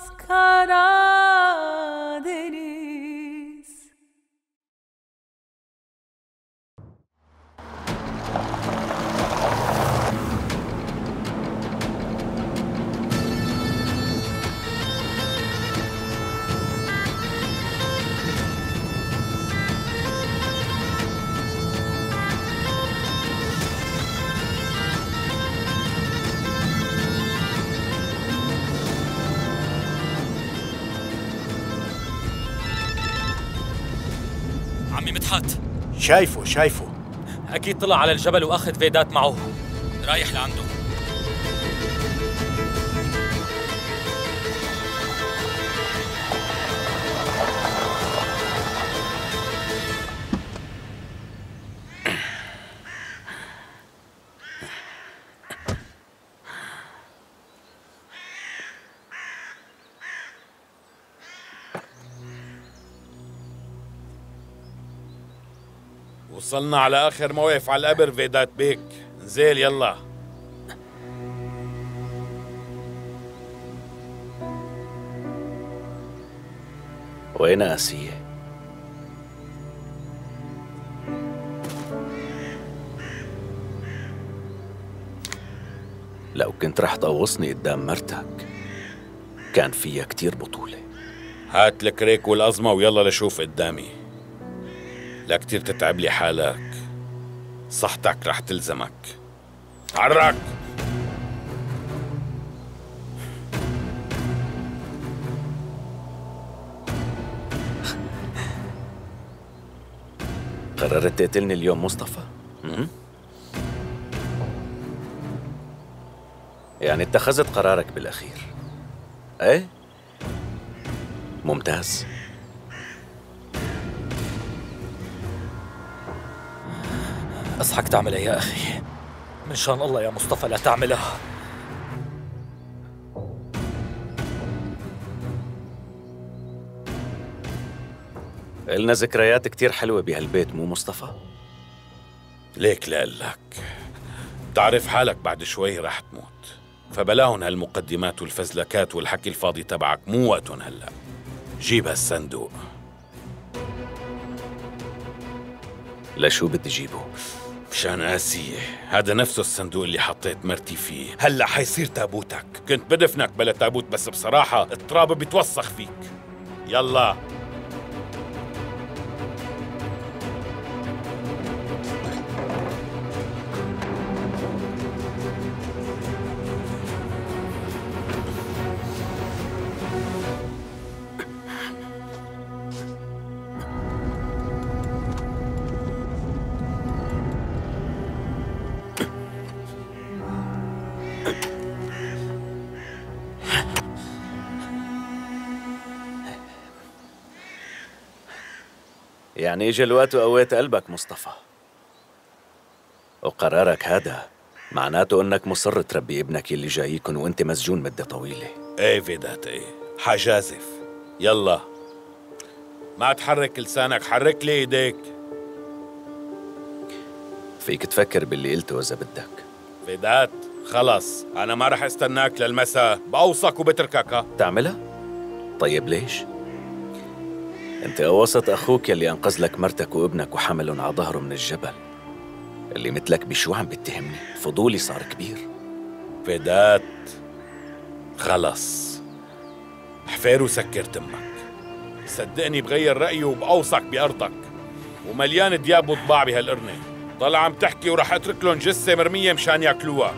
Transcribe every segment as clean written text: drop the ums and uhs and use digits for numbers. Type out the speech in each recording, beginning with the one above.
Karadeniz. عمي مدحت، شايفه أكيد طلع على الجبل وأخذ فيدات معه، رايح لعنده. وصلنا على آخر موقف على القبر فيدات بيك. نزيل يلا. وين آسية؟ لو كنت رح تقوصني قدام مرتك كان فيها كتير بطولة. هات الكريك والأزمة ويلا لشوف قدامي. لا كتير تتعب لي حالك، صحتك رح تلزمك. تعرك. قررت تقتلني اليوم مصطفى؟ يعني اتخذت قرارك بالأخير؟ ايه؟ ممتاز. أصحك تعملها يا أخي، من شان الله يا مصطفى لا تعملها. إلنا ذكريات كتير حلوة بهالبيت مو مصطفى؟ ليك لقلك تعرف حالك بعد شوي رح تموت، فبلاهن هالمقدمات والفزلكات والحكي الفاضي تبعك، مو وقتن هلأ. جيب هالصندوق. لشو بدي جيبه؟ مشان آسية، هذا نفسه الصندوق اللي حطيت مرتي فيه. هلأ حيصير تابوتك. كنت بدفنك بلا تابوت، بس بصراحة التراب بيتوسخ فيك. يلا. يعني اجى الوقت وقويت قلبك مصطفى، وقرارك هذا معناته انك مصر تربي ابنك اللي جايكن وانت مسجون مدة طويلة. ايه فيدات ايه، حجازف. يلا ما تحرك لسانك، حرك لي ايديك. فيك تفكر باللي قلته اذا بدك. فيدات خلص، انا ما رح استناك للمساء، بقوصك وبتركك. ها تعملها؟ طيب ليش؟ انت قوصت اخوك يلي انقذ لك مرتك وابنك وحملهم على ظهره من الجبل. اللي مثلك بشو عم بتهمني؟ فضولي صار كبير. فيدات خلص، حفير وسكر تمك. صدقني بغير رأيي وبقوصك بأرضك، ومليان دياب وطباع بهالقرنة. طلع عم تحكي ورح اترك لهم جثة مرمية مشان ياكلوها.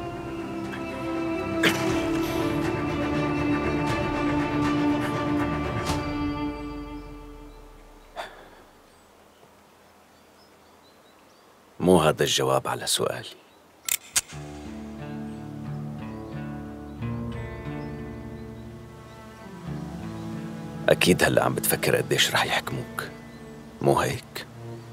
مو هذا الجواب على سؤالي. أكيد هلأ عم بتفكر قديش رح يحكموك، مو هيك؟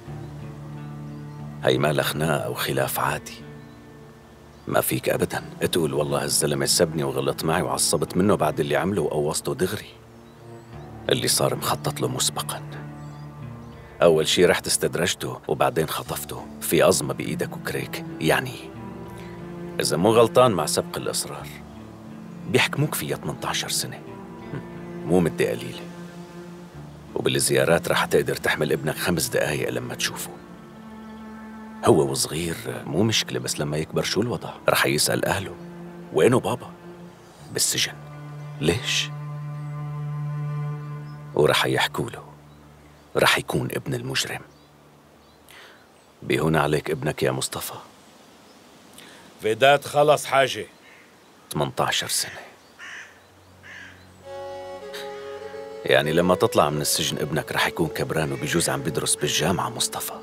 هي ما خناقة أو خلاف عادي. ما فيك أبداً تقول والله الزلمة سبني وغلط معي وعصبت منه بعد اللي عمله وقوصته دغري. اللي صار مخطط له مسبقاً. أول شي رحت استدرجته وبعدين خطفته في أزمة بإيدك وكريك. يعني إذا مو غلطان مع سبق الإصرار بيحكموك فيها 18 سنة. مو مدة قليلة، وبالزيارات رح تقدر تحمل ابنك 5 دقايق لما تشوفه. هو وصغير مو مشكلة، بس لما يكبر شو الوضع؟ رح يسأل أهله وينه بابا؟ بالسجن. ليش؟ ورح يحكوا له رح يكون ابن المجرم. بيهون عليك ابنك يا مصطفى. فيدات خلص حاجة. 18 سنة، يعني لما تطلع من السجن ابنك رح يكون كبران وبيجوز عم بيدرس بالجامعة. مصطفى،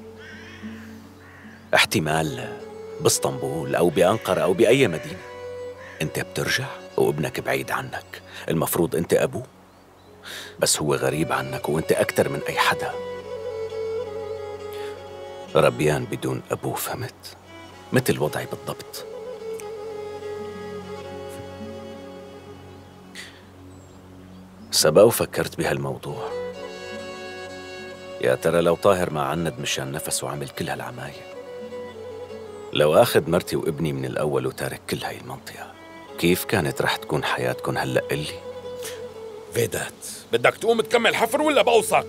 احتمال باسطنبول أو بأنقرة أو بأي مدينة. أنت بترجع وابنك بعيد عنك، المفروض أنت أبوه، بس هو غريب عنك وأنت أكتر من أي حدا. ربيان بدون أبوه، فهمت؟ مثل وضعي بالضبط. سبق وفكرت بهالموضوع. يا ترى لو طاهر ما عند مشان نفسه وعمل كل هالعمايل، لو أخذ مرتي وابني من الأول وتارك كل هاي المنطقة، كيف كانت رح تكون حياتكن هلأ؟ قلي. فيدات، بدك تقوم تكمل حفر ولا بوصك؟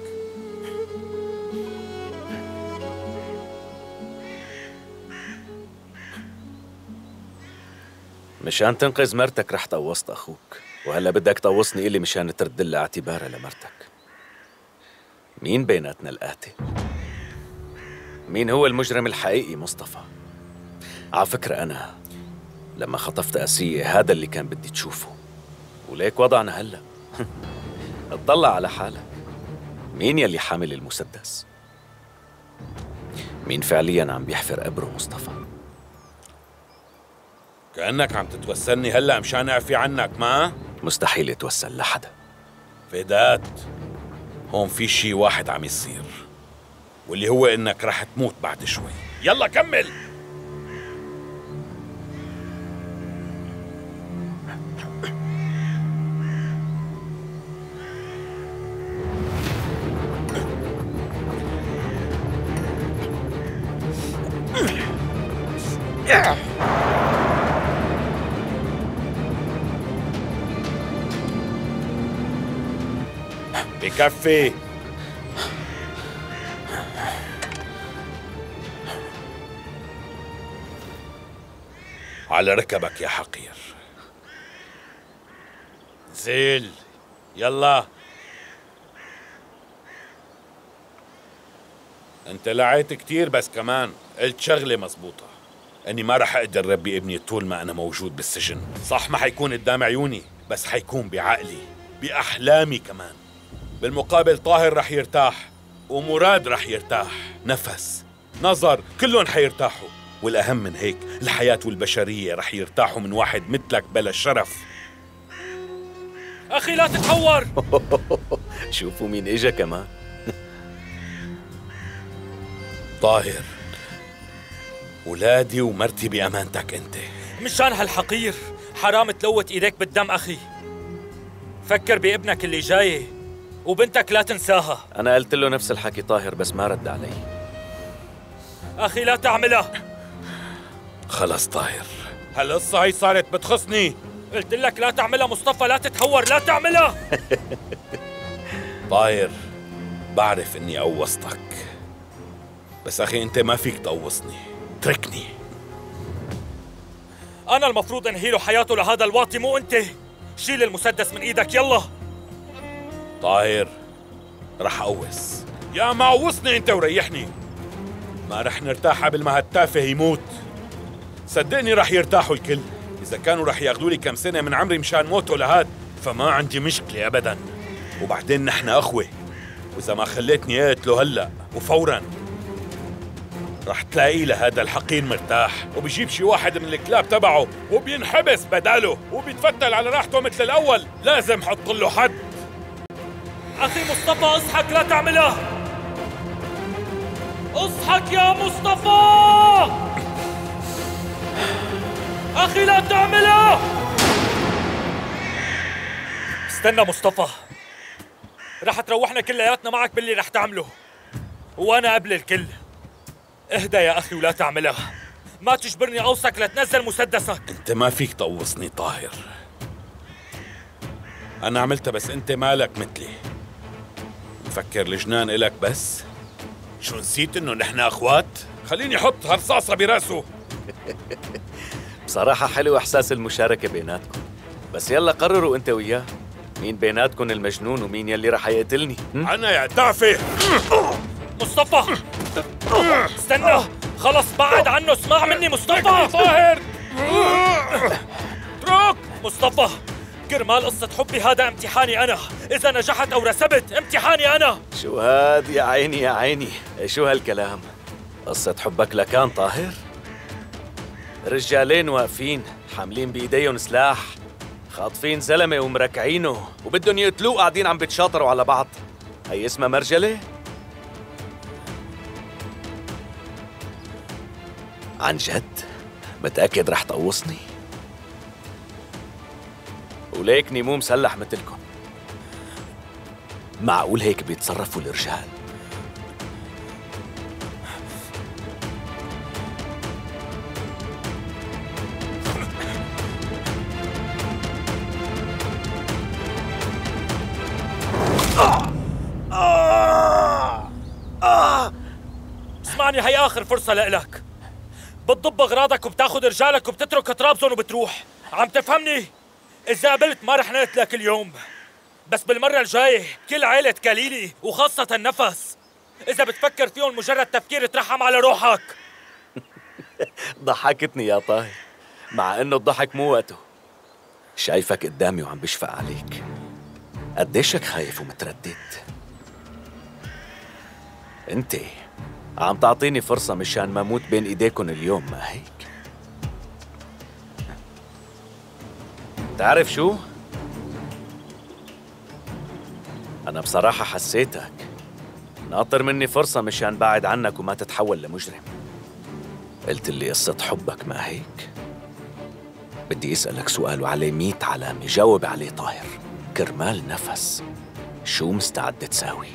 مشان تنقذ مرتك رح طوصت أخوك، وهلأ بدك طوصني إلي مشان ترد لها اعتبارها لمرتك. مين بيناتنا القاتل؟ مين هو المجرم الحقيقي مصطفى؟ على فكرة أنا لما خطفت آسية هذا اللي كان بدي تشوفه، وليك وضعنا هلأ. اطلع على حالك. مين يلي حامل المسدس؟ مين فعلياً عم بيحفر قبره مصطفى؟ كأنك عم تتوسلني هلأ مشان أعفي عنك، ما؟ مستحيل يتوسل لحدا. فيدات، هون في شي واحد عم يصير، واللي هو إنك رح تموت بعد شوي. يلا كمل. بكفي. على ركبك يا حقير. زيل، يلا. انت لعيت كتير، بس كمان قلت شغلة مزبوطة، اني ما رح اقدر ربي ابني طول ما انا موجود بالسجن. صح ما حيكون قدام عيوني، بس حيكون بعقلي، بأحلامي كمان. بالمقابل طاهر رح يرتاح، ومراد رح يرتاح، نفس، نظر، كلهم حيرتاحوا. والأهم من هيك الحياة والبشرية رح يرتاحوا من واحد مثلك بلا شرف. أخي لا تتهور. شوفوا مين إجا كمان. طاهر، ولادي ومرتي بأمانتك أنت. مشان هالحقير حرام تلوث إيديك بالدم أخي. فكر بابنك اللي جاي وبنتك لا تنساها. أنا قلت له نفس الحكي طاهر، بس ما رد علي. أخي لا تعملها. خلص طاهر، هالقصة هي صارت بتخصني. قلت لك لا تعملها مصطفى، لا تتهور، لا تعملها. طاهر، بعرف إني قوصتك، بس أخي أنت ما فيك تقوصني، اتركني. أنا المفروض أنهي له حياته لهذا الواطي، مو أنت. شيل المسدس من إيدك يلا. طاهر، رح أقوص. يا ما قوصني أنت وريحني. ما رح نرتاح قبل ما هالتافه يموت. صدقني رح يرتاحوا الكل. إذا كانوا رح ياخذوا لي كم سنة من عمري مشان موته لهاد، فما عندي مشكلة أبداً. وبعدين نحن أخوة، وإذا ما خليتني أقتله هلأ وفوراً رح تلاقيه لهذا الحقير مرتاح، وبيجيب شي واحد من الكلاب تبعه وبينحبس بداله وبيتفتل على راحته مثل الأول. لازم حط له حد. أخي مصطفى اصحك، لا تعملها. اصحك يا مصطفى. أخي لا تعملها. استنى مصطفى، رح تروحنا كلياتنا معك باللي رح تعمله، وأنا قبل الكل. اهدى يا أخي ولا تعملها. ما تجبرني أوصك لتنزل مسدسك. أنت ما فيك تقوصني طاهر. أنا عملتها بس أنت مالك مثلي. مفكر الجنان إلك بس؟ شو نسيت إنه نحن أخوات؟ خليني أحط هالرصاصة براسه. بصراحة حلو إحساس المشاركة بيناتكم، بس يلا قرروا أنت وياه مين بيناتكم المجنون ومين يلي رح يقتلني. أنا يا تعفي. مصطفى استنى، خلص بعد عنه، اسمع مني مصطفى. طاهر اترك مصطفى، كرمال قصة حبي هذا امتحاني أنا، إذا نجحت أو رسبت امتحاني أنا. شو هاد يا عيني يا عيني، شو هالكلام؟ قصة حبك لكان طاهر؟ رجالين واقفين حاملين بإيديهم سلاح، خاطفين زلمة ومركعينه وبدهم يقتلوه، قاعدين عم بتشاطروا على بعض. هي اسمها مرجلة؟ عن جد؟ متأكد رح تقوصني؟ وليكني مو مسلح مثلكم. معقول هيك بيتصرفوا الرجال؟ اسمعني، هي آخر فرصة لإلك. بتضب أغراضك وبتاخد رجالك وبتترك طرابزون وبتروح. عم تفهمني؟ إذا قبلت ما رح نقتلك اليوم، بس بالمرة الجاية كل عيلة كليلي وخاصة النفس، إذا بتفكر فيهم مجرد تفكير ترحم على روحك. ضحكتني يا طاهر، مع انه الضحك مو وقته. شايفك قدامي وعم بشفق عليك، قديشك خايف ومتردد. انت عم تعطيني فرصة مشان ما موت بين ايديكن اليوم، ما هيك؟ تعرف شو؟ أنا بصراحة حسيتك ناطر مني فرصة مشان بعد عنك وما تتحول لمجرم. قلت لي قصة حبك، ما هيك؟ بدي أسألك سؤال وعليه 100 علامة، جاوب عليه طاهر. كرمال نفس شو مستعد تساوي؟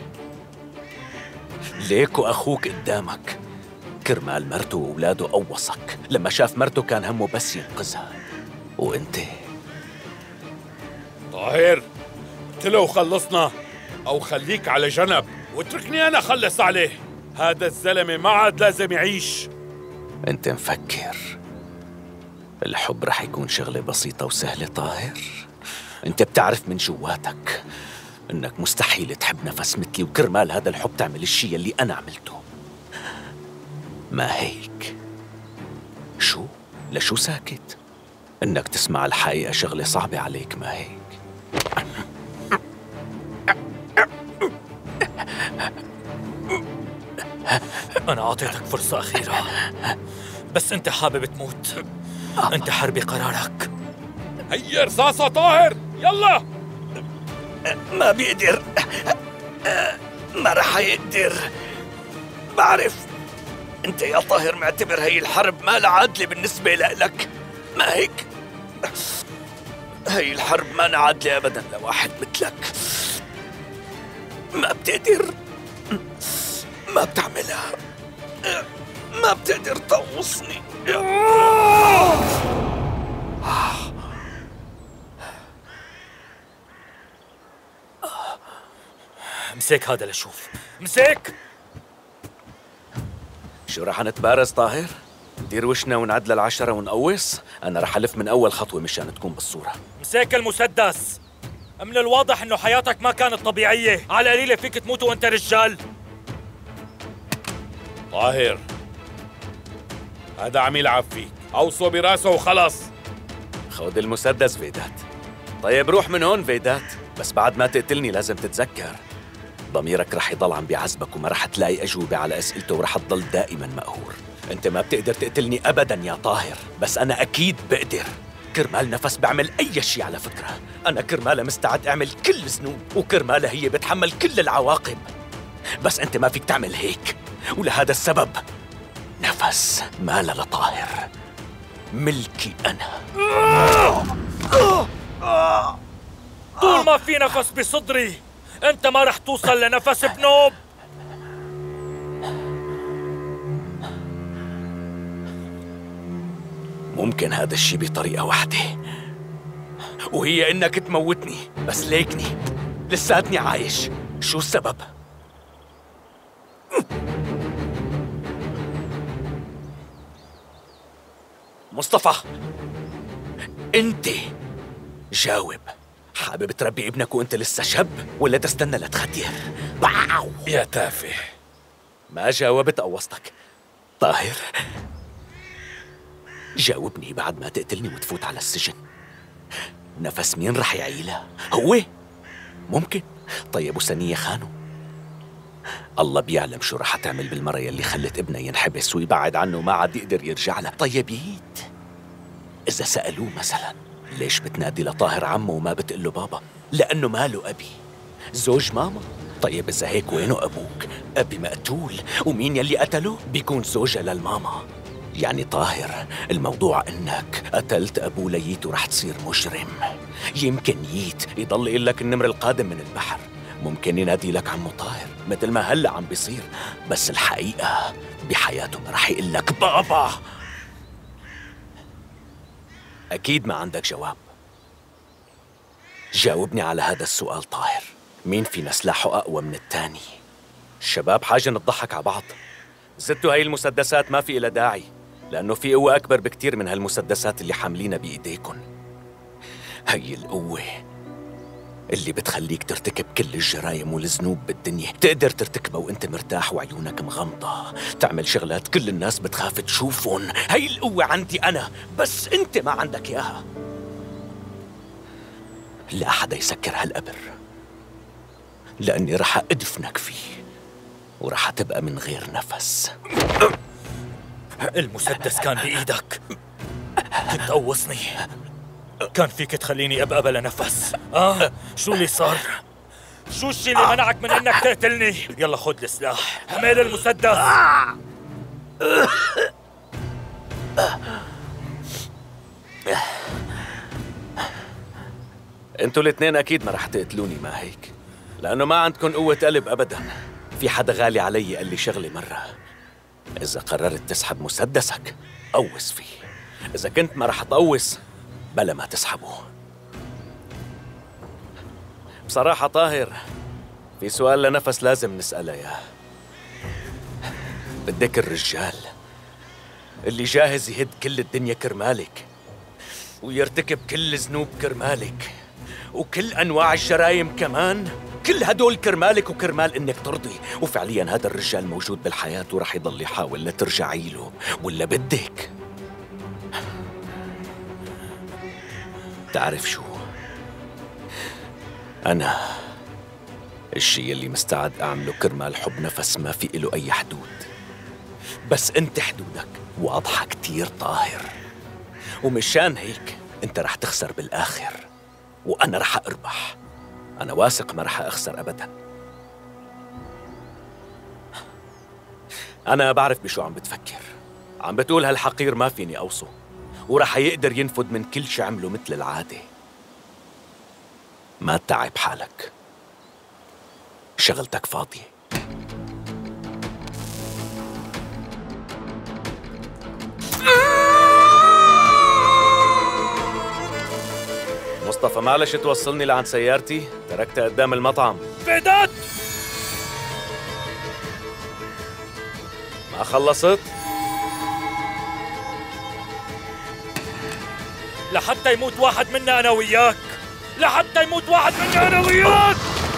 ليكو أخوك قدامك، كرمال مرته وأولاده قوصك، لما شاف مرته كان همه بس ينقذها، وأنت طاهر قلت له وخلصنا، أو خليك على جنب واتركني أنا أخلص عليه. هذا الزلمة ما عاد لازم يعيش. أنت مفكر الحب رح يكون شغلة بسيطة وسهلة طاهر؟ أنت بتعرف من جواتك إنك مستحيل تحب نفس مثلي، وكرمال هذا الحب تعمل الشي اللي أنا عملته، ما هيك؟ شو؟ لشو ساكت؟ إنك تسمع الحقيقة شغلة صعبة عليك، ما هيك؟ أنا أعطيتك فرصة أخيرة، بس أنت حابب تموت. أنت حر بقرارك. هيا رصاصة طاهر، يلا. ما بيقدر، ما رح يقدر. بعرف انت يا طاهر معتبر هي الحرب ما لها عادلة بالنسبة لك، ما هيك؟ هي الحرب ما لها عادلة ابدا لواحد مثلك. ما بتقدر، ما بتعملها، ما بتقدر تقوصني. امسك هذا لشوف، امسك. شو رح نتبارز طاهر؟ ندير وشنا ونعد لل10 ونقوص؟ أنا رح ألف من أول خطوة مشان تكون بالصورة. امسك المسدس. من الواضح إنه حياتك ما كانت طبيعية، على قليلة فيك تموت وأنت رجال. طاهر هذا عم يلعب فيك، أوصوا براسه وخلص. خذ المسدس فيدات. طيب روح من هون فيدات، بس بعد ما تقتلني لازم تتذكر ضميرك رح يضل عم بيعذبك وما رح تلاقي أجوبة على أسئلته ورح تضل دائما مقهور. أنت ما بتقدر تقتلني أبدا يا طاهر، بس أنا أكيد بقدر. كرمال نفس بعمل أي شيء على فكرة. أنا كرمالها مستعد أعمل كل الذنوب، وكرمالها هي بتحمل كل العواقب، بس أنت ما فيك تعمل هيك. ولهذا السبب نفس مال لطاهر ملكي أنا. طول ما في نفس بصدري أنت ما رح توصل لنفس بنوب. ممكن هذا الشيء بطريقة واحدة، وهي إنك تموتني، بس ليكني لساتني عايش. شو السبب؟ مصطفى، انت جاوب. حابب تربي ابنك وانت لسه شاب ولا تستنى لتختير؟ باو يا تافه. ما جاوبت قوصتك. طاهر، جاوبني بعد ما تقتلني وتفوت على السجن. نفس مين رح يعيلها؟ هو؟ ممكن. طيب وسنية خانو؟ الله بيعلم شو رح تعمل بالمرة يلي خلت ابنها ينحبس ويبعد عنه وما عاد يقدر يرجع لها. طيب ييت، إذا سألوه مثلا ليش بتنادي لطاهر عمه وما بتقول له بابا؟ لأنه ماله أبي، زوج ماما. طيب إذا هيك وينه أبوك؟ أبي مقتول، ومين يلي قتله؟ بيكون زوجة للماما. يعني طاهر، الموضوع إنك قتلت أبوه لييت ورح تصير مجرم. يمكن ييت يضل يقول لك النمر القادم من البحر، ممكن ينادي لك عمو طاهر مثل ما هلأ عم بيصير، بس الحقيقة بحياته ما رح يقول لك بابا. أكيد ما عندك جواب. جاوبني على هذا السؤال طاهر. مين فينا سلاحه أقوى من التاني؟ الشباب حاجة نضحك على بعض. زدتوا هاي المسدسات ما في إلها داعي، لأنه في قوة أكبر بكتير من هالمسدسات اللي حاملينها بإيديكن. هاي القوة اللي بتخليك ترتكب كل الجرايم والذنوب بالدنيا، تقدر ترتكبها وانت مرتاح وعيونك مغمضة، تعمل شغلات كل الناس بتخاف تشوفهم. هاي القوة عندي أنا، بس انت ما عندك إياها. لا أحد يسكر هالقبر، لأني رح أدفنك فيه ورح تبقى من غير نفس. المسدس كان بإيدك، كنت قوصني، كان فيك تخليني أبقى بلا نفس. شو اللي صار؟ شو الشي اللي منعك من إنك تقتلني؟ يلا خد السلاح، حمل المسدس. انتوا الاثنين أكيد ما رح تقتلوني، ما هيك؟ لأنه ما عندكم قوة قلب أبداً. في حدا غالي علي قال لي شغلة مرة: إذا قررت تسحب مسدسك قوس فيه، إذا كنت ما رح تقوس بلا ما تسحبه. بصراحة طاهر، في سؤال لنفس لازم نسأله ياه. بدك الرجال اللي جاهز يهد كل الدنيا كرمالك ويرتكب كل الذنوب كرمالك وكل أنواع الجرايم كمان، كل هدول كرمالك وكرمال إنك ترضي. وفعلياً هذا الرجال موجود بالحياة ورح يضل يحاول لترجعي له، ولا بدك؟ تعرف شو؟ أنا الشي اللي مستعد أعمله كرمال حب نفس ما في له أي حدود، بس أنت حدودك واضحة كتير طاهر، ومشان هيك أنت رح تخسر بالآخر وأنا رح أربح. أنا واثق ما رح أخسر أبداً. أنا بعرف بشو عم بتفكر. عم بتقول هالحقير ما فيني أوصه ورح يقدر ينفد من كل شي عمله مثل العادة. ما تتعب حالك، شغلتك فاضية. مصطفى، معلش توصلني لعند سيارتي، تركتها قدام المطعم. بعدت ما خلصت؟ لحتى يموت واحد منا أنا وياك، لحتى يموت واحد منا أنا وياك.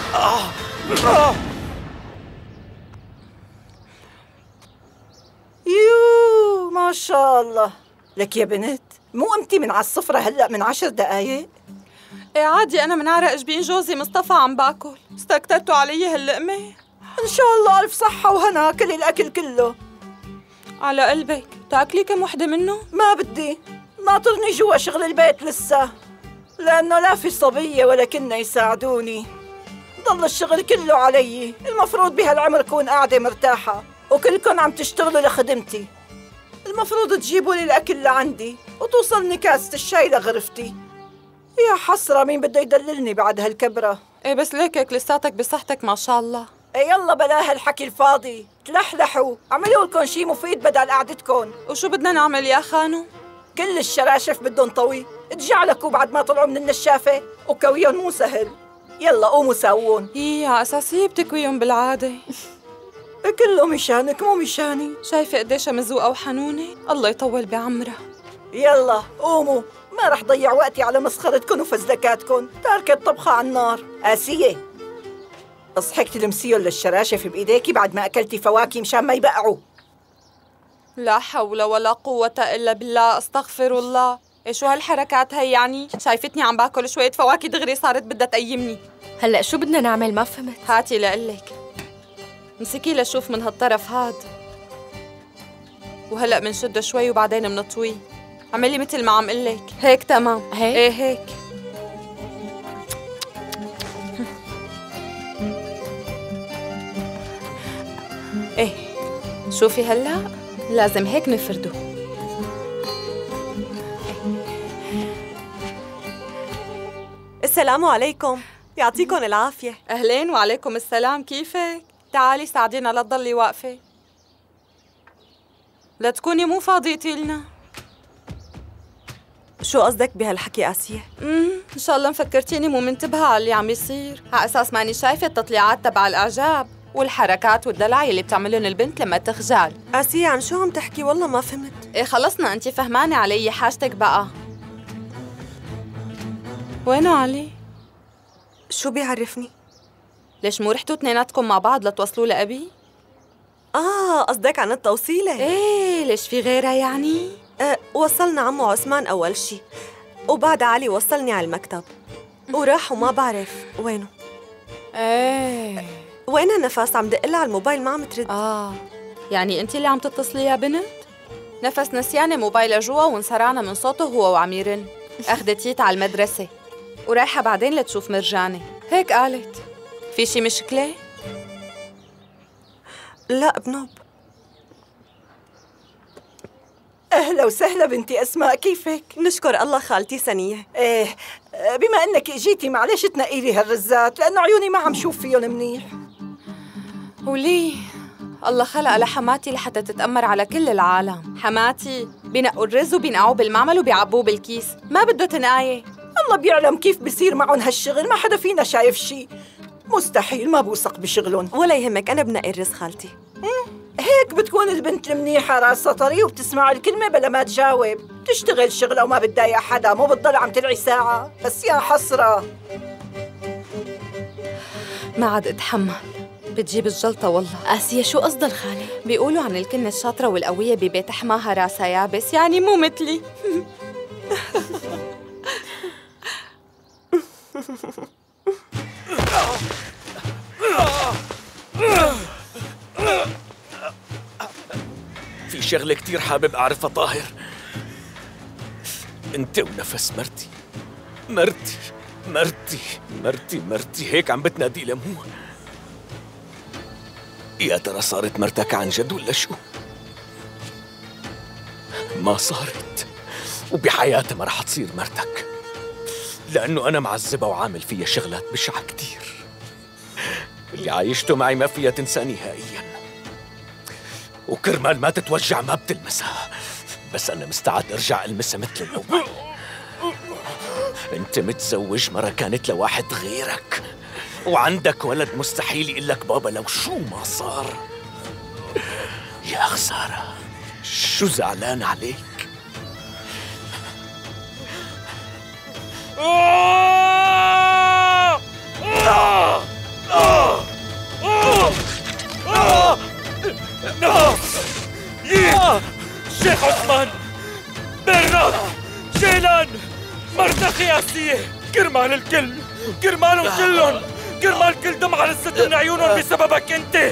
يو ما شاء الله لك يا بنت. مو قمتي من على السفرة هلأ من 10 دقايق؟ ايه عادي، أنا من عرق جبين جوزي مصطفى عم باكل، استكترتوا علي هاللقمة؟ إن شاء الله ألف صحة وهنا، كل الأكل كله. على قلبك، تاكلي كم وحدة منه؟ ما بدي، ناطرني جوا شغل البيت لسه، لأنه لا في صبية ولا كنا يساعدوني، ضل الشغل كله علي. المفروض بهالعمر كون قاعدة مرتاحة وكلكن عم تشتغلوا لخدمتي. المفروض تجيبوا لي الأكل لعندي وتوصلني كاسة الشاي لغرفتي. يا حسرة، مين بده يدللني بعد هالكبرة؟ ايه بس ليكك لساتك بصحتك ما شاء الله. ايه يلا بلا هالحكي الفاضي، تلحلحوا، عملوا لكم شي مفيد بدل قعدتكم. وشو بدنا نعمل يا خانو؟ كل الشراشف بدهم طوي، تجعلكوا بعد ما طلعوا من النشافة وكويهم مو سهل. يلا قوموا ساوون. على أساسية بتكويهم بالعادة. كله مشانك مو مشاني. شايفة قديش مزوقة وحنونة؟ الله يطول بعمرها. يلا قوموا، ما رح ضيع وقتي على مسخرتكن وفزلكاتكن. تاركة الطبخة على النار. آسية، اصحك تلمسيهم للشراشف بإيديكي بعد ما أكلتي فواكه مشان ما يبقعوا. لا حول ولا قوة إلا بالله، أستغفر الله. شو هالحركات هي يعني؟ شايفتني عم باكل شوية فواكه دغري صارت بدها تقيمني. هلأ شو بدنا نعمل؟ ما فهمت. هاتي لقلك، امسكي لشوف من هالطرف هاد، وهلأ منشده شوي وبعدين منطويه. اعملي مثل ما عم قلك. هيك تمام. هيك؟ ايه هيك. ايه شوفي هلأ لازم هيك نفرده. السلام عليكم، يعطيكم العافية. أهلين وعليكم السلام، كيفك؟ تعالي ساعدينا لا تضلي واقفة، لا تكوني مو فاضيتي لنا. شو قصدك بهالحكي آسيا؟ إن شاء الله مفكرتيني مو منتبهة على اللي عم يصير، على أساس ماني شايفة التطليعات تبع الإعجاب والحركات والدلع اللي بتعملهم البنت لما تخجل. آسيا عن شو عم تحكي؟ والله ما فهمت. إيه خلصنا، أنتِ فهمانة علي، حاجتك بقى. وينه علي؟ شو بيعرفني؟ ليش مو رحتوا اثنيناتكم مع بعض لتوصلوا لأبي؟ قصدك عن التوصيلة؟ إيه ليش في غيرها يعني؟ وصلنا عمو عثمان أول شي، وبعد علي وصلني على المكتب وراح وما بعرف وينه. إيه وينها نفس؟ عم دقلها على الموبايل ما عم ترد. يعني أنتِ اللي عم تتصلي يا بنت؟ نفس نسيانة موبايلها جوا وانسرعنا من صوته هو وعم يرن. أخدت تيتا على المدرسة ورايحة بعدين لتشوف مرجانة، هيك قالت. في شي مشكلة؟ لا بنوب. أهلا وسهلا بنتي أسماء، كيفك؟ نشكر الله خالتي سنية. إيه، بما أنك إجيتي معلش تنقي لي هالرزات لأنه عيوني ما عم شوف فيهم منيح. وليه؟ الله خلق لحماتي لحتى تتأمر على كل العالم. حماتي بينقوا الرز وبينقعوه بالمعمل وبيعبوه بالكيس، ما بده تنقاية. الله بيعلم كيف بصير معهم هالشغل، ما حدا فينا شايف شي. مستحيل، ما بوثق بشغلهم. ولا يهمك، أنا بنقي الرز خالتي. هيك بتكون البنت المنيحة، راسها طري وبتسمع الكلمة بلا ما تجاوب. بتشتغل شغلة وما بتضايق حدا، مو بتضل عم تلعي ساعة. بس يا حسرة، ما عاد اتحمل، بتجيب الجلطة والله. آسيا شو قصد الخالة؟ بيقولوا عن الكلمة الشاطرة والقوية ببيت حماها راسها يابس، يعني مو مثلي. في شغلة كتير حابب أعرفها طاهر. أنت ونفس مرتي هيك عم بتنادي لمو. يا ترى صارت مرتك عن جد ولا شو؟ ما صارت، وبحياتها ما رح تصير مرتك، لأنه أنا معذبة وعامل فيها شغلات بشعة كتير. اللي عايشته معي ما فيها تنسى نهائياً، وكرمال ما تتوجع ما بتلمسها، بس أنا مستعد أرجع ألمسها مثل الأول. أنت متزوج مرة كانت لواحد غيرك، وعندك ولد مستحيل يقلك بابا لو شو ما صار. يا خسارة، شو زعلان عليك؟ شيخ عثمان، برا، جيلان، مرتخي آسية، كرمال الكل، كرمالهم كلهم، كرمال كل دمعة لست من عيونهم بسببك انت.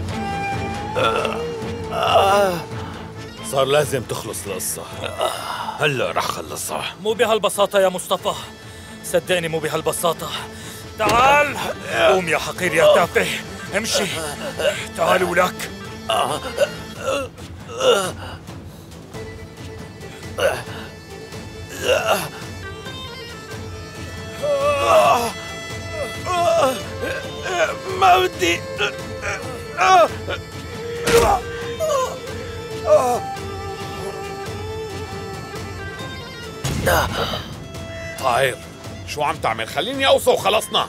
صار لازم تخلص القصة. هلا رح خلصها. مو بهالبساطة يا مصطفى، صدقني مو بهالبساطة. تعال قوم يا حقير يا تافه، امشي. تعالوا لك. ما بدي. طاهر شو عم تعمل؟ خليني اوصل وخلصنا.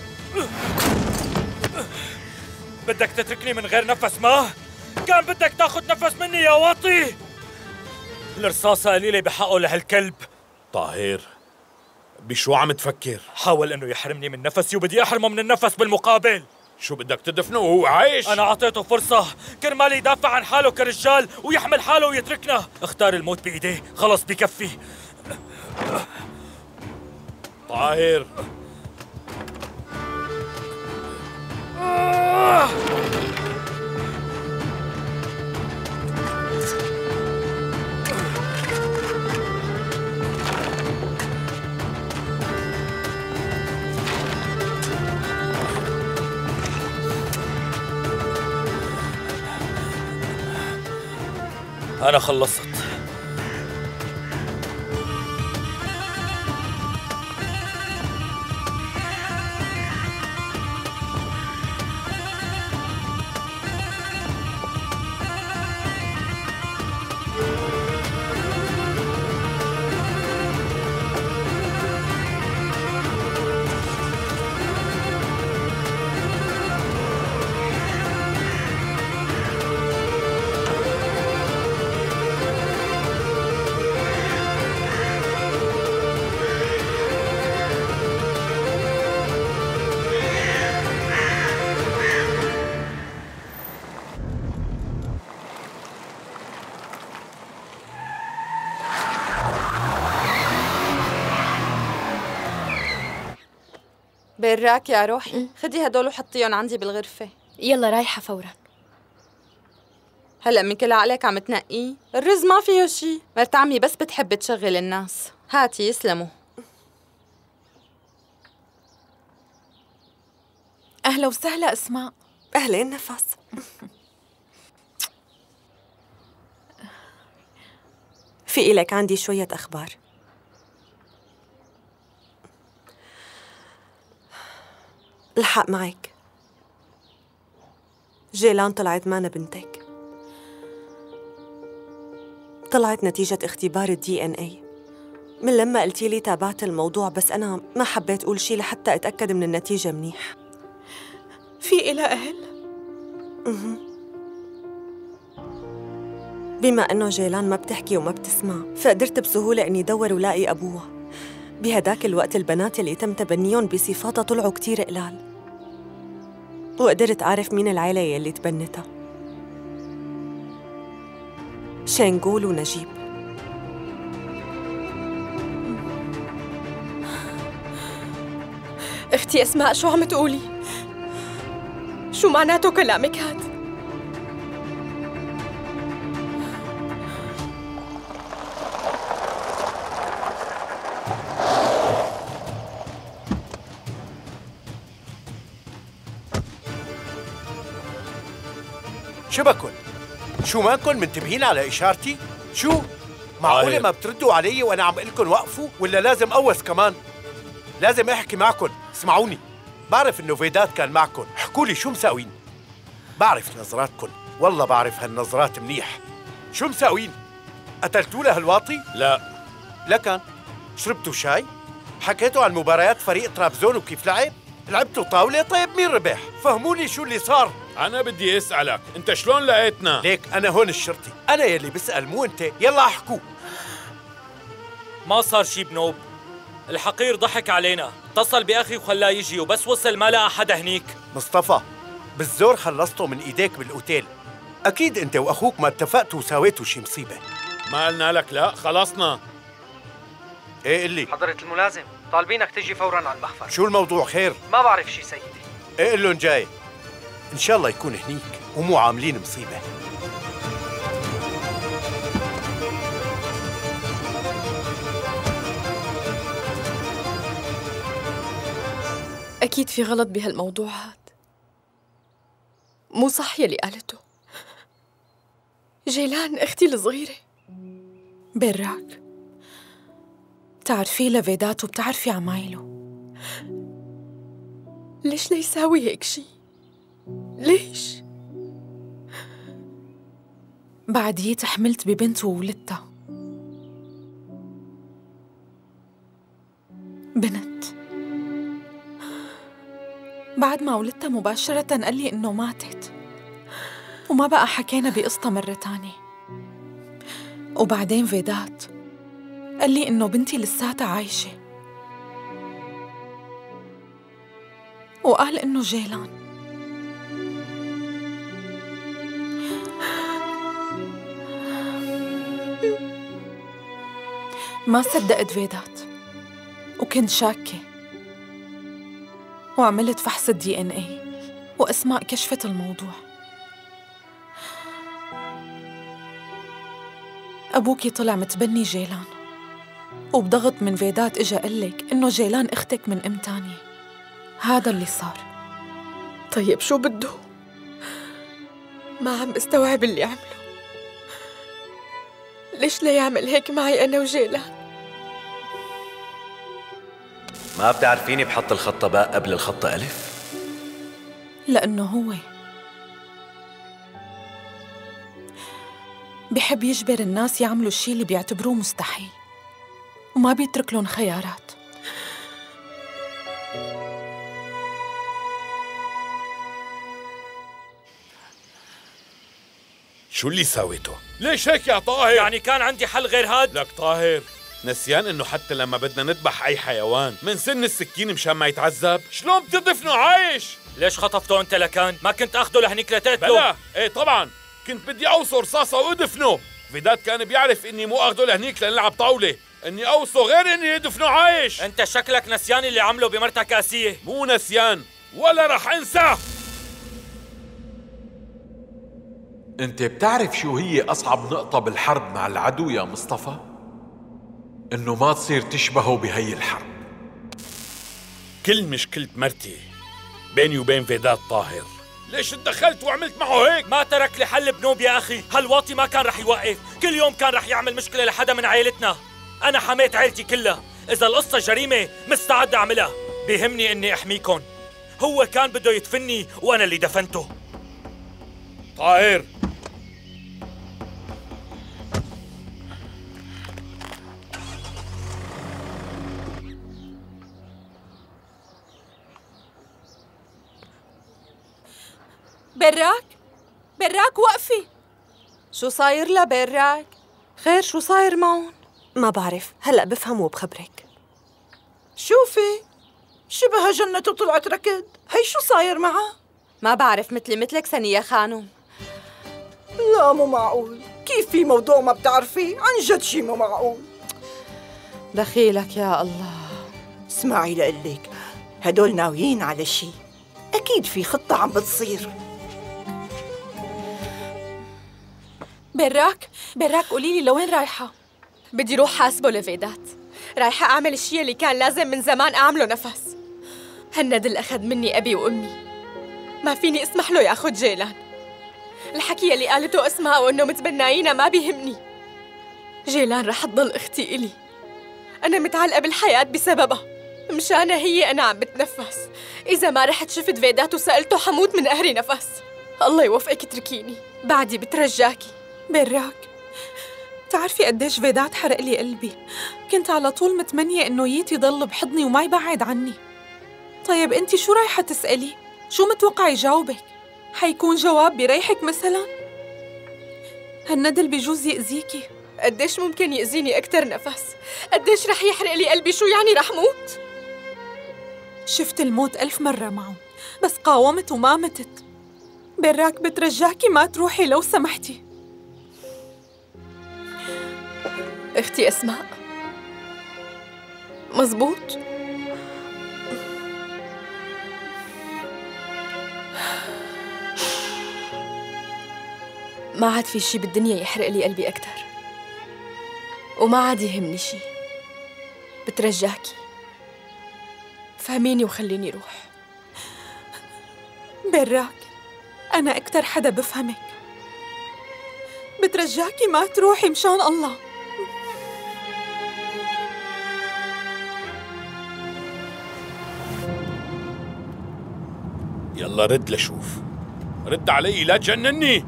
بدك تتركني من غير نفس؟ ما كان بدك تاخذ نفس مني يا واطي. الرصاصة قليلة بحقه لهالكلب. طاهر بشو عم تفكر؟ حاول انه يحرمني من نفسي وبدي احرمه من النفس بالمقابل. شو بدك تدفنه وهو عايش؟ انا اعطيته فرصة كرمال يدافع عن حاله كرجال ويحمل حاله ويتركنا. اختار الموت بايديه، خلص بكفي. طاهر أنا خلصت. براك يا روحي، خدي هدول وحطيهم عندي بالغرفة. يلا رايحة فورا. هلأ من كل عقلك عم تنقيه؟ الرز ما فيه شي، مرت عمي بس بتحب تشغل الناس. هاتي يسلموا. أهلا وسهلا أسماء. أهلين نفس. في إلك عندي شوية أخبار. الحق معك، جيلان طلعت معنا بنتك. طلعت نتيجة اختبار الDNA. من لما قلتي لي تابعت الموضوع، بس أنا ما حبيت أقول شي لحتى أتأكد من النتيجة منيح. في إلها أهل؟ بما أنه جيلان ما بتحكي وما بتسمع، فقدرت بسهولة إني دور ولاقي أبوها. بهداك الوقت البنات اللي تم تبنيهم بصفاتها طلعوا كتير قلال، وقدرت أعرف مين العيلة يلي تبنتها. شنقول ونجيب. اختي أسماء، شو عم تقولي؟ شو معناته كلامك هاد؟ شو بكن؟ شو مالكن منتبهين على إشارتي؟ شو؟ معقولة ما بتردوا علي وأنا عم قلكن وقفوا؟ ولا لازم أوس كمان؟ لازم أحكي معكن، اسمعوني. بعرف إنه فيدات كان معكن، احكوا لي شو مساوين؟ بعرف نظراتكن، والله بعرف هالنظرات منيح. شو مساوين؟ قتلتوا له الواطي؟ لا. لكن شربتوا شاي؟ حكيتوا عن مباريات فريق طرابزون وكيف لعب؟ لعبتوا طاولة؟ طيب مين ربح؟ فهموني شو اللي صار. أنا بدي أسألك، أنت شلون لقيتنا؟ ليك أنا هون الشرطي، أنا يلي بسأل مو أنت، يلا احكوا. ما صار شي بنوب، الحقير ضحك علينا، اتصل بأخي وخلاه يجي وبس وصل ما لقى حدا هنيك. مصطفى، بالزور خلصته من إيديك بالأوتيل. أكيد أنت وأخوك ما اتفقتوا وساويتوا شي مصيبة. ما قلنا لك لا؟ خلصنا. إيه اللي؟ حضرة الملازم، طالبينك تجي فوراً على المخفر. شو الموضوع خير؟ ما بعرف شي سيدي. إيه قل لهم جاي. إن شاء الله يكون هنيك ومو عاملين مصيبة. أكيد في غلط بهالموضوع هاد. مو صح يلي قالته. جيلان أختي الصغيرة. براك بتعرفي لفيدات وبتعرفي عمايله. ليش ليساوي هيك شي؟ ليش؟ بعديت حملت ببنت وولدتها. بنت. بعد ما ولدتها مباشرة قال لي إنه ماتت، وما بقى حكينا بقصتها مرة تانية. وبعدين فيدات قال لي إنه بنتي لساتها عايشة، وقال إنه جيلان. ما صدقت فيدات وكنت شاكة، وعملت فحص DNA وأسماء كشفت الموضوع. أبوكي طلع متبني جيلان، وبضغط من فيدات إجا قلك إنه جيلان أختك من أم تانية. هذا اللي صار. طيب شو بده؟ ما عم استوعب اللي عمله. ليش لا يعمل هيك معي أنا وجيلان؟ ما بتعرفيني بحط الخطة باء قبل الخطة ألف؟ لأنه هو بحب يجبر الناس يعملوا الشي اللي بيعتبروه مستحيل، وما بيترك لهم خيارات. شو اللي ساويته؟ ليش هيك يا طاهر؟ يعني كان عندي حل غير هاد؟ لك طاهر، نسيان انه حتى لما بدنا نذبح اي حيوان من سن السكين مشان ما يتعذب؟ شلون بتدفنه عايش؟ ليش خطفته انت لكان؟ ما كنت اخده لهنيك لتقتله؟ بلا، ايه طبعا، كنت بدي اوصه رصاصة وادفنه. فيدات كان بيعرف اني مو اخده لهنيك لنلعب طاولة، اني اوصه غير اني ادفنه عايش. انت شكلك نسيان اللي عمله بمرتها كاسية. مو نسيان ولا رح انسى. انت بتعرف شو هي اصعب نقطة بالحرب مع العدو يا مصطفى؟ انه ما تصير تشبهه بهي الحرب. كل مشكلة مرتي بيني وبين فيدات طاهر. ليش تدخلت وعملت معه هيك؟ ما ترك لي حل بنوب يا اخي، هالواطي ما كان رح يوقف، كل يوم كان رح يعمل مشكلة لحدا من عائلتنا. انا حميت عائلتي كلها، اذا القصة جريمة مستعد اعملها، بيهمني اني احميكن. هو كان بده يدفني وانا اللي دفنته. طاهر، براك وقفي. شو صاير لها براك؟ خير شو صاير معهم؟ ما بعرف، هلأ بفهم وبخبرك. شوفي شبه جنته طلعت ركض. هي شو صاير معها؟ ما بعرف، مثلك سنية خانم. لا مو معقول، كيف في موضوع ما بتعرفي؟ عن جد شي مو معقول. دخيلك يا الله. اسمعي لقلك، هدول ناويين على شي، أكيد في خطة عم بتصير. براك قولي لي لوين رايحة؟ بدي روح حاسبه لفيدات. رايحة أعمل الشيء اللي كان لازم من زمان أعمله نفس. هالند اللي أخذ مني أبي وأمي ما فيني أسمح له ياخذ جيلان. الحكي اللي قالته أسماء وإنه متبنايينا ما بيهمني. جيلان رح تضل أختي إلي، أنا متعلقة بالحياة بسببها، مشانها هي أنا عم بتنفس. إذا ما رحت شفت فيدات وسألته حموت من قهري نفس. الله يوفقك تركيني، بعدي بترجاكي. براك بتعرفي قديش فيدات حرق لي قلبي؟ كنت على طول متمنية إنه ييت يضل بحضني وما يبعد عني. طيب أنتي شو رايحة تسألي؟ شو متوقع يجاوبك؟ حيكون جواب بيريحك مثلاً؟ هالندل بيجوز يأذيكي. قديش ممكن يأذيني أكتر نفس؟ قديش رح يحرق لي قلبي؟ شو يعني رح موت؟ شفت الموت 1000 مرة معه، بس قاومت وما متت. براك بترجاكي ما تروحي لو سمحتي. اختي أسماء مزبوط؟ ما عاد في شي بالدنيا يحرق لي قلبي أكتر، وما عاد يهمني شي. بترجاكي فهميني وخليني روح. براك، أنا أكتر حدا بفهمك. بترجاكي ما تروحي مشان الله. يلا رد لشوف، رد علي لا تجنني.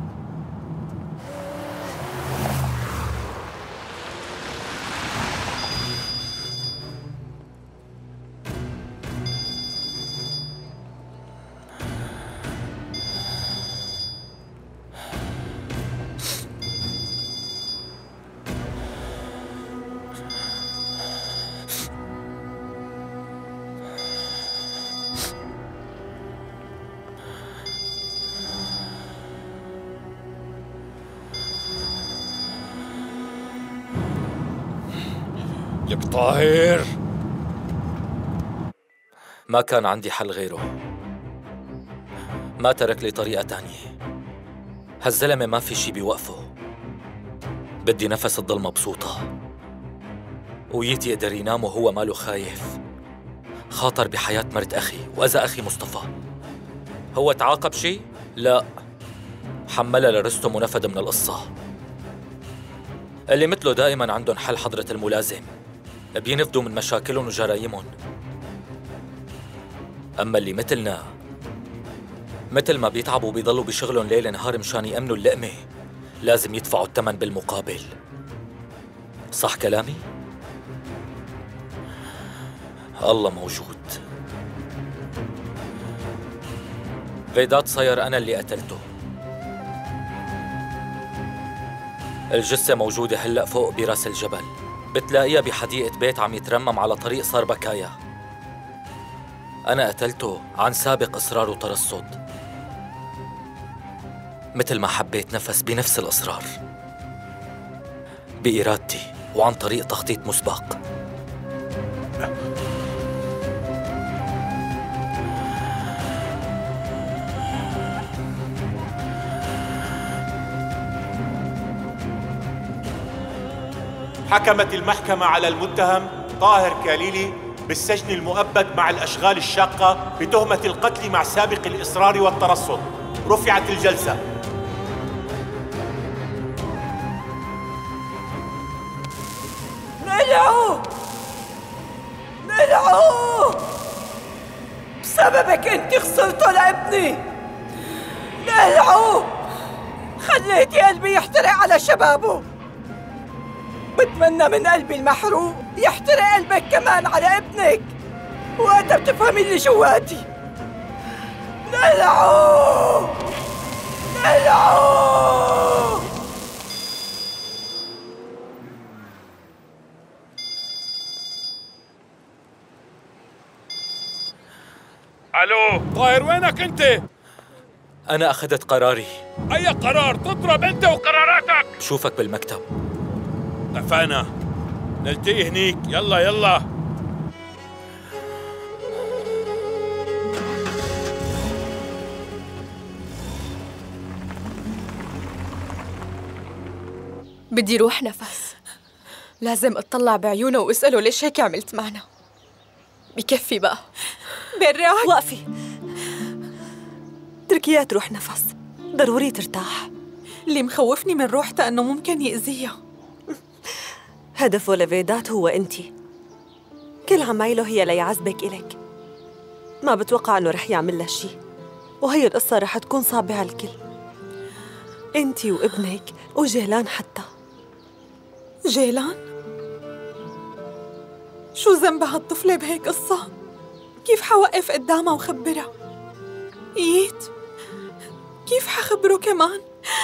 لك طاهر، ما كان عندي حل غيره، ما ترك لي طريقة تانية. هالزلمة ما في شي بيوقفه. بدي نفس تضل مبسوطة، ويتي يقدر ينام وهو ماله خايف. خاطر بحياة مرت أخي وأذى أخي مصطفى. هو تعاقب شي؟ لا، حملها لرستم ونفد من القصة. اللي مثله دائما عندهم حل حضرة الملازم، بينفدوا من مشاكلهم وجرايمهم. أما اللي مثلنا، مثل ما بيتعبوا وبيضلوا بشغلهم ليل نهار مشان يأمنوا اللقمة، لازم يدفعوا الثمن بالمقابل. صح كلامي؟ الله موجود. فيدات صير أنا اللي قتلته. الجثة موجودة هلأ فوق براس الجبل، بتلاقيها بحديقة بيت عم يترمم على طريق صار بكايا. أنا قتلته عن سابق إصرار وترصد، مثل ما حبيت نفس بنفس الإصرار، بإرادتي وعن طريق تخطيط مسبق. حكمت المحكمة على المتهم طاهر كاليلي بالسجن المؤبد مع الأشغال الشاقة بتهمة القتل مع سابق الإصرار والترصد. رفعت الجلسة. نلعوه نلعوه، بسببك انت خسرته لابني. نلعوه، خليتي قلبي يحترق على شبابه. بتمنى من قلبي المحروق يحترق قلبك كمان على ابنك، وانت بتفهمي اللي جواتي. نلعوه نلعوه. الو طاهر، وينك انت؟ أنا أخذت قراري. اي قرار؟ تضرب انت وقراراتك. بشوفك بالمكتب. اتفقنا، نلتقي هنيك. يلا يلا. بدي روح نفس. لازم اطلع بعيونه واسأله ليش هيك عملت معنا. بكفي بقى. براك وقفي، اتركيها تروح نفس، ضروري ترتاح. اللي مخوفني من روحتها انه ممكن يأذيها. هدفه لفيدات هو انتي. كل عمايله هي ليعذبك إلك. ما بتوقع انه رح يعمل لها شي، وهي القصة رح تكون صعبة على الكل، انتي وابنك وجيلان حتى. جيلان؟ شو ذنب هالطفلة بهيك قصة؟ كيف حوقف قدامها وخبرها؟ ايت، كيف حخبره كمان؟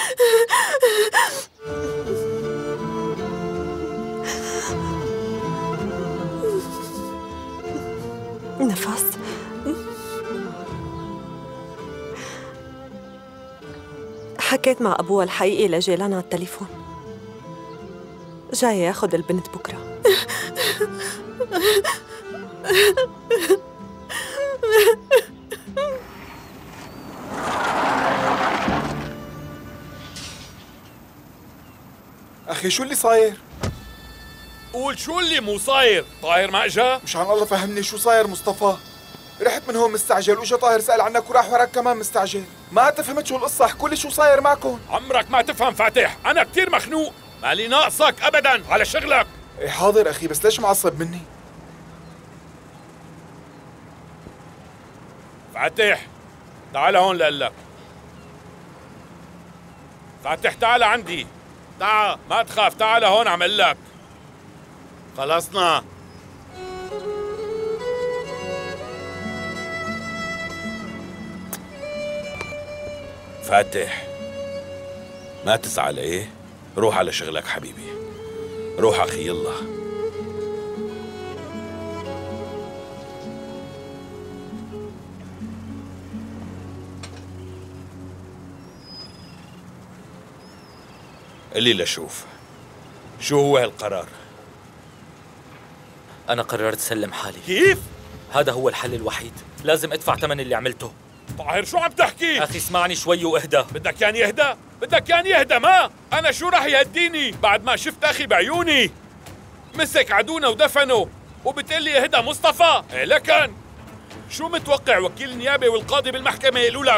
نفس، حكيت مع أبوها الحقيقي لجيلان على التليفون. جاي ياخد البنت بكرة. أخي شو اللي صاير؟ قول شو اللي مو صاير. طاهر ما اجا؟ مشان الله فهمني شو صاير مصطفى؟ رحت من هون مستعجل واجا طاهر سأل عنك وراح وراك كمان مستعجل. ما فهمت شو القصة، احكوا لي شو صاير معكم. عمرك ما تفهم فاتح، أنا كتير مخنوق، مالي ناقصك أبداً على شغلك. إيه حاضر أخي، بس ليش معصب مني؟ فاتح تعال هون لقلك. فاتح تعال عندي، تعال ما تخاف، تعال هون عم قلك. خلصنا. فاتح ما تزعل، ايه؟ روح على شغلك حبيبي، روح اخي يلا. قلي لشوف شو هو هالقرار؟ أنا قررت سلم حالي. كيف؟ هذا هو الحل الوحيد، لازم أدفع ثمن اللي عملته. طاهر شو عم تحكي؟ أخي اسمعني شوي واهدى. بدك ياني يهدى؟ بدك ياني يهدى؟ ما أنا شو راح يهديني بعد ما شفت أخي بعيوني مسك عدونا ودفنه وبتقلي اهدى مصطفى؟ إيه لكن شو متوقع وكيل النيابة والقاضي بالمحكمة يقولوا لك؟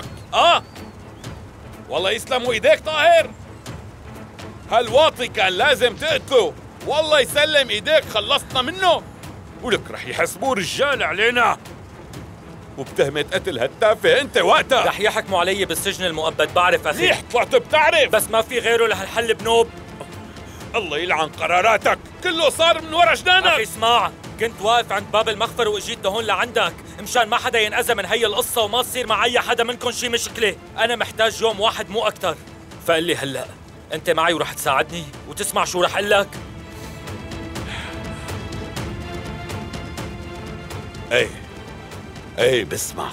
والله يسلموا ايديك طاهر، هالواطي كان لازم تقتله، والله يسلم ايديك خلصنا منه. ولك رح يحسبوه رجال علينا وبتهمة قتل هالتافه انت وقتها. رح يحكموا علي بالسجن المؤبد، بعرف اخي. ليح طلعت بتعرف؟ بس ما في غيره لهالحل بنوب. الله يلعن قراراتك، كله صار من ورا جنانك. اخي اسمع، كنت واقف عند باب المخفر واجيت لهون لعندك مشان ما حدا ينأذى من هي القصة وما تصير مع اي حدا منكم شي مشكلة. انا محتاج يوم واحد مو اكتر، فقل لي هلا انت معي ورح تساعدني وتسمع شو رح اقول لك؟ ايه بسمع.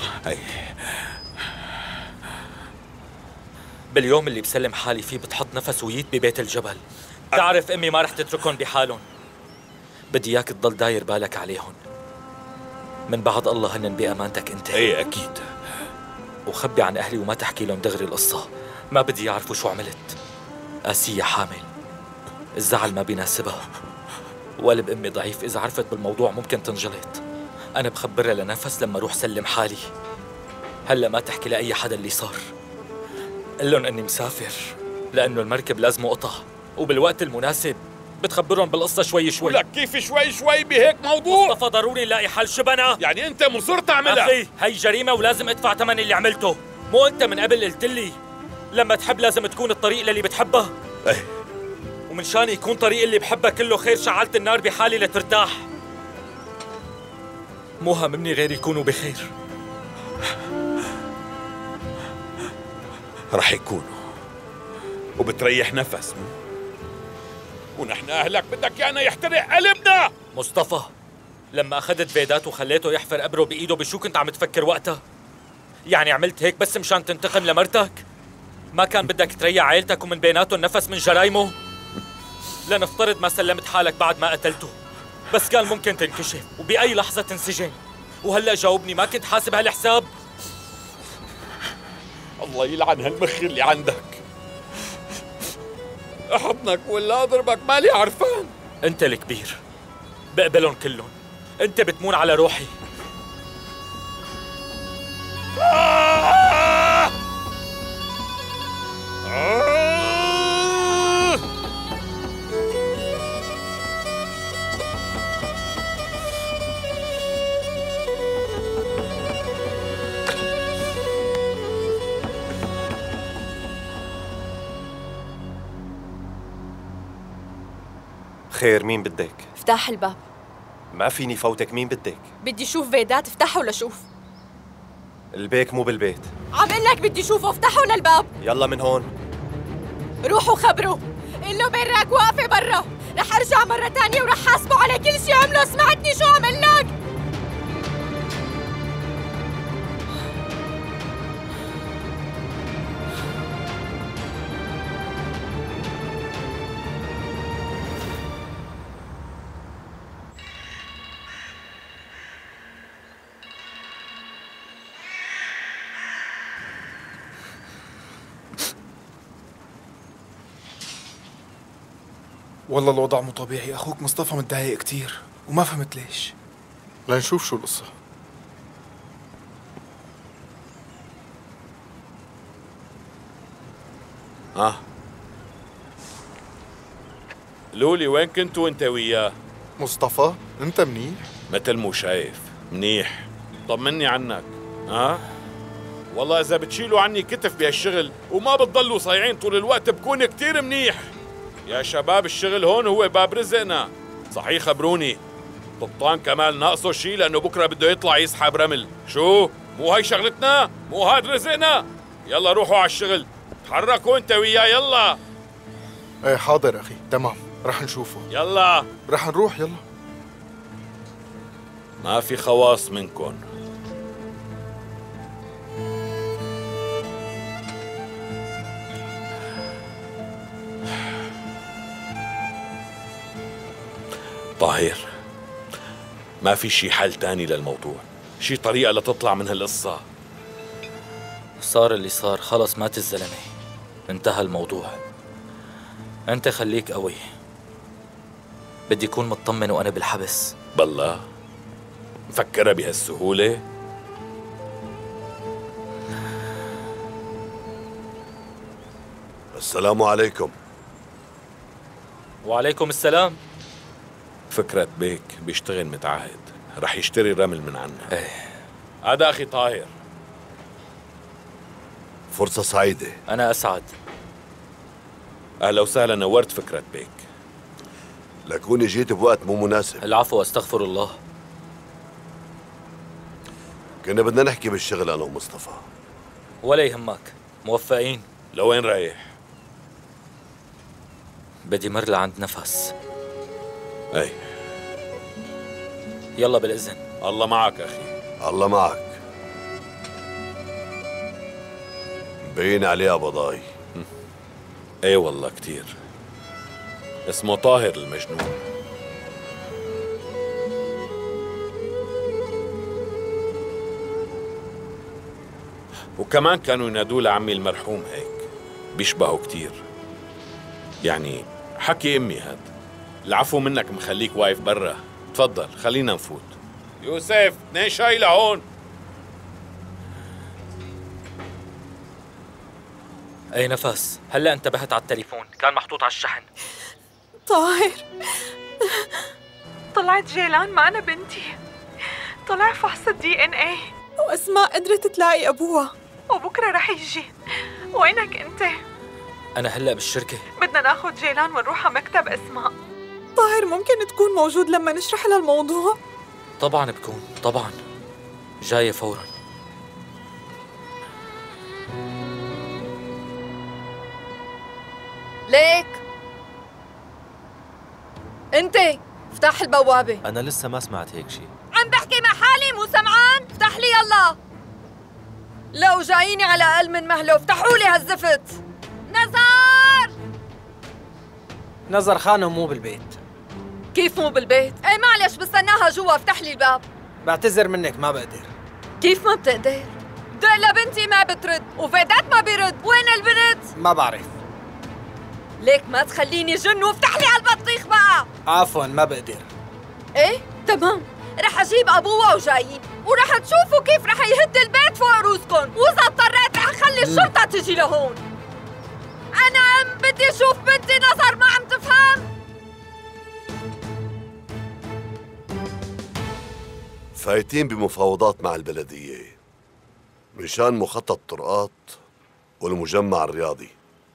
باليوم اللي بسلم حالي فيه بتحط نفس ويت ببيت الجبل. تعرف امي ما رح تتركهم بحالهم، بدي اياك تضل داير بالك عليهم. من بعد الله هنن بامانتك انت. ايه اكيد. وخبي عن اهلي وما تحكي لهم دغري القصة، ما بدي يعرفوا شو عملت. آسية حامل، الزعل ما بيناسبها، وقلب امي ضعيف، اذا عرفت بالموضوع ممكن تنجلط. انا بخبرها لنفس لما اروح سلم حالي. هلا ما تحكي لاي حدا اللي صار، قل لهم اني مسافر لانه المركب لازمه قطع، وبالوقت المناسب بتخبرهم بالقصه شوي شوي. لك كيف شوي شوي بهيك موضوع؟ مصطفى ضروري نلاقي حل. شبنا يعني انت مصر تعملها؟ اخي هي جريمه ولازم ادفع ثمن اللي عملته. مو انت من قبل قلت لي لما تحب لازم تكون الطريق للي بتحبه؟ ايه، ومن شان يكون طريق اللي بحبه كله خير شعلت النار بحالي لترتاح. مو هاممني غير يكونوا بخير. رح يكونوا وبتريح نفس، ونحن أهلك بدك يانا يحترق قلبنا. مصطفى لما أخذت فيدات وخليته يحفر قبره بإيده بشو كنت عم تفكر وقتها؟ يعني عملت هيك بس مشان تنتقم لمرتك؟ ما كان بدك تريح عائلتك ومن بيناتهم نفس من جرايمه؟ لنفترض ما سلمت حالك بعد ما قتلته، بس كان ممكن تنكشف وبأي لحظة تنسجن، وهلأ جاوبني، ما كنت حاسب هالحساب؟ الله يلعن هالمخ اللي عندك، احضنك ولا اضربك مالي عرفان. انت الكبير، بقبلهم كلهم، انت بتمون على روحي. خير، مين بدك؟ افتح الباب. ما فيني فوتك، مين بدك؟ بدي شوف فيدات، افتحه لشوف. البيك مو بالبيت. عم قل لك بدي شوفه، افتحوا للباب. يلا من هون. روحوا خبروا، قل له براك واقفة برا، رح ارجع مرة تانية ورح حاسبه على كل شي عمله. سمعتني شو عم قل لك؟ والله الوضع مو طبيعي، أخوك مصطفى متضايق كتير وما فهمت ليش. لنشوف شو القصة. لولي وين كنتوا انت وياه؟ مصطفى انت منيح؟ مثل مو شايف منيح. طمني عنك. والله اذا بتشيلوا عني كتف بهالشغل وما بتضلوا صايعين طول الوقت بكون كتير منيح. يا شباب الشغل هون هو باب رزقنا. صحيح خبروني قبطان كمال ناقصه شي لانه بكره بده يطلع يسحب رمل. شو؟ مو هاي شغلتنا؟ مو هاد رزقنا؟ يلا روحوا على الشغل. تحركوا انت وياه يلا. ايه حاضر اخي تمام رح نشوفه. يلا رح نروح يلا. ما في خواص منكن. طاهر ما في شي حل تاني للموضوع، شي طريقة لتطلع من هالقصة. صار اللي صار خلص مات الزلمة، انتهى الموضوع. انت خليك قوي، بدي أكون مطمن وأنا بالحبس. بالله مفكرة بهالسهولة؟ السلام عليكم. وعليكم السلام. فكرة بيك بيشتغل متعهد، رح يشتري رمل من عنا. هذا أخي طاهر. فرصة سعيدة. أنا أسعد. أهلا وسهلا، نورت فكرة بيك. لكوني جيت بوقت مو مناسب. العفو، أستغفر الله. كنا بدنا نحكي بالشغل أنا ومصطفى. ولا يهمك، موفقين. لوين رايح؟ بدي مر لعند نفس. اي يلا بالإذن. الله معك أخي. الله معك. مبين عليها بضاي. ايه والله كتير. اسمه طاهر المجنون. وكمان كانوا ينادوه لعمي المرحوم هيك، بيشبهه كتير. يعني حكي امي هاد. العفو منك مخليك واقف برا. تفضل خلينا نفوت. يوسف 2 شاي لهون. اي نفس، هلا انتبهت على التليفون كان محطوط على الشحن. طاهر طلعت جيلان معنا بنتي، طلع فحص الDNA وأسماء قدرت تلاقي أبوها وبكرة رح يجي. وينك أنت؟ أنا هلأ بالشركة. بدنا ناخد جيلان ونروح على مكتب أسماء. طاهر ممكن تكون موجود لما نشرح لها الموضوع؟ طبعاً بكون، طبعاً جاية فوراً. ليك انت افتح البوابة. أنا لسه ما سمعت هيك شيء. عم بحكي مع حالي مو سمعان؟ افتح لي يلا. لو جاييني على أقل من مهله افتحوا لي هالزفت. نزر خانم مو بالبيت. كيف مو بالبيت؟ اي معلش بستناها جوا، افتح لي الباب. بعتذر منك ما بقدر. كيف ما بتقدر؟ دق لبنتي ما بترد وفيدات ما بيرد، وين البنت؟ ما بعرف. ليك ما تخليني جن وافتح لي هالبطيخ بقى. عفوا ما بقدر. ايه تمام، رح اجيب ابوها وجايين ورح تشوفوا كيف رح يهد البيت فوق روسكن، واذا اضطريت رح اخلي الشرطة تجي لهون. انا بدي اشوف بنتي نظر، ما عم تفهم؟ فايتين بمفاوضات مع البلدية مشان مخطط طرقات والمجمع الرياضي.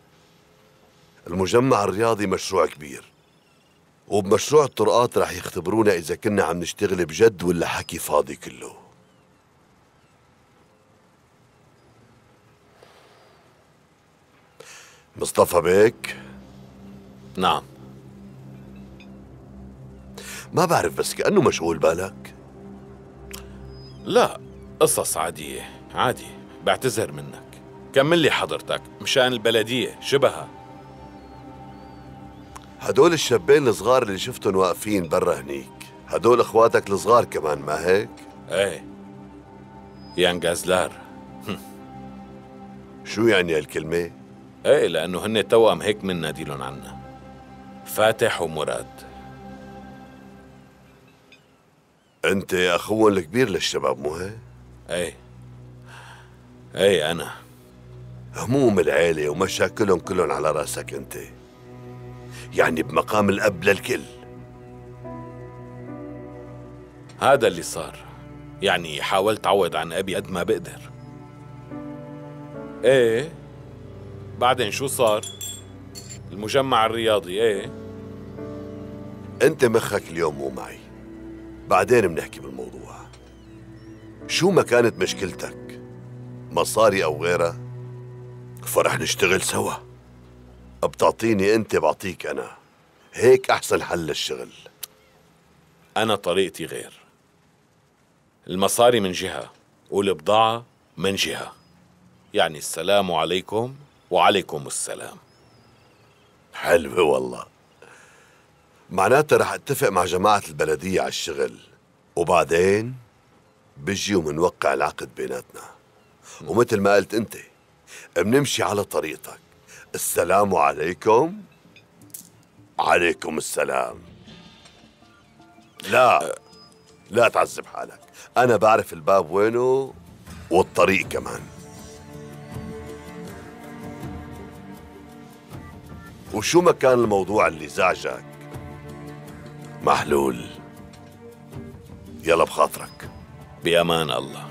المجمع الرياضي مشروع كبير، وبمشروع الطرقات رح يختبرونا إذا كنا عم نشتغل بجد ولا حكي فاضي كله. مصطفى بيك؟ نعم. ما بعرف بس كأنه مشغول بالك. لا قصص عادية عادي. بعتذر منك، كمل لي حضرتك مشان البلدية شبهها. هدول الشابين الصغار اللي شفتهم واقفين برا هنيك، هدول اخواتك الصغار كمان ما هيك؟ ايه يان غازلار. شو يعني هالكلمة؟ ايه لأنه هن توأم هيك من ناديلن عنا، فاتح ومراد. انت اخوهم الكبير للشباب مو هيك؟ ايه ايه أنا. هموم العيلة ومشاكلهم كلهم على راسك انت، يعني بمقام الأب للكل. هذا اللي صار، يعني حاولت أعوض عن أبي قد ما بقدر. ايه بعدين شو صار؟ المجمع الرياضي ايه؟ انت مخك اليوم مو معي، بعدين بنحكي بالموضوع. شو ما كانت مشكلتك، مصاري او غيرها، فرح نشتغل سوا. بتعطيني انت بعطيك انا، هيك احسن حل للشغل. انا طريقتي غير، المصاري من جهة والبضاعة من جهة، يعني السلام عليكم وعليكم السلام. حلوة والله. معناتها رح اتفق مع جماعة البلدية على الشغل، وبعدين بيجي ومنوقع العقد بيناتنا. ومثل ما قلت انت، بنمشي على طريقتك. السلام عليكم، عليكم السلام. لا تعذب حالك، أنا بعرف الباب وينه والطريق كمان. وشو ما كان الموضوع اللي زعجك محلول. يلا بخاطرك. بأمان الله.